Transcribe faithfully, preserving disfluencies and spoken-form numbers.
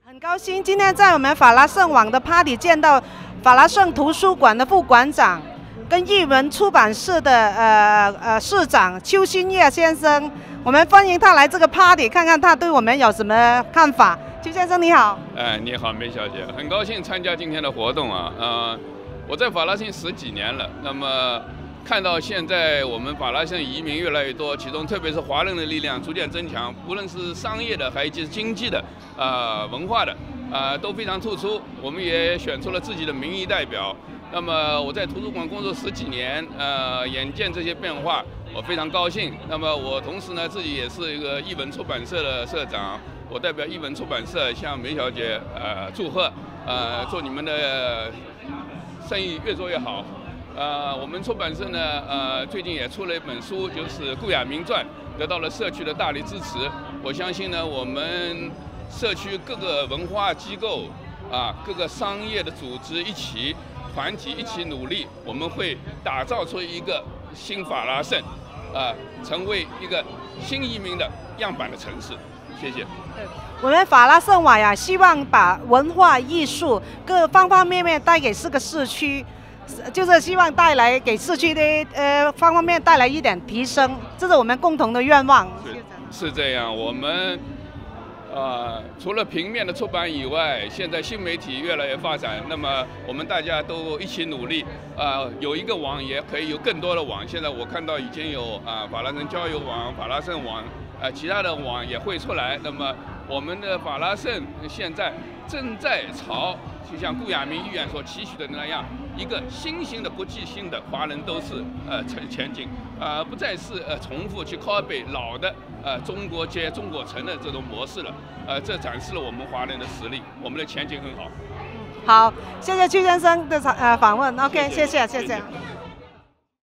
很高兴今天在我们法拉盛网的 party 见到法拉盛图书馆的副馆长，跟译文出版社的呃呃社长邱新业先生，我们欢迎他来这个 party， 看看他对我们有什么看法。邱先生你好。 哎，你好，梅小姐，很高兴参加今天的活动啊。呃，我在法拉盛十几年了，那么看到现在我们法拉盛移民越来越多，其中特别是华人的力量逐渐增强，无论是商业的，还有就是经济的，呃，文化的，呃，都非常突出。我们也选出了自己的民意代表。那么我在图书馆工作十几年，呃，眼见这些变化，我非常高兴。那么我同时呢，自己也是一个译文出版社的社长，我代表译文出版社向梅小姐呃祝贺，呃，祝你们的生意越做越好。呃，我们出版社呢，呃，最近也出了一本书，就是《顾亚明传》，得到了社区的大力支持。我相信呢，我们社区各个文化机构啊，各个商业的组织一起团体一起努力，我们会打造出一个新法拉盛，啊，成为一个新移民的样板的城市。谢谢。 我们法拉盛网呀，希望把文化艺术各方方面面带给这个市区。就是希望带来给市区的呃方方面面带来一点提升，这是我们共同的愿望。 是, 是这样，我们呃除了平面的出版以外，现在新媒体越来越发展，那么我们大家都一起努力，呃有一个网也可以有更多的网。现在我看到已经有啊、呃、法拉盛交友网、法拉盛网，呃其他的网也会出来。那么我们的法拉盛现在正在朝就像顾亚明议员所期许的那样，一个新型的国际性的华人都市呃前前景，呃不再是呃重复去 copy 老的呃中国街、中国城的这种模式了，呃这展示了我们华人的实力，我们的前景很好。 好，谢谢邱先生的呃访问 ，OK， 谢谢谢谢。谢谢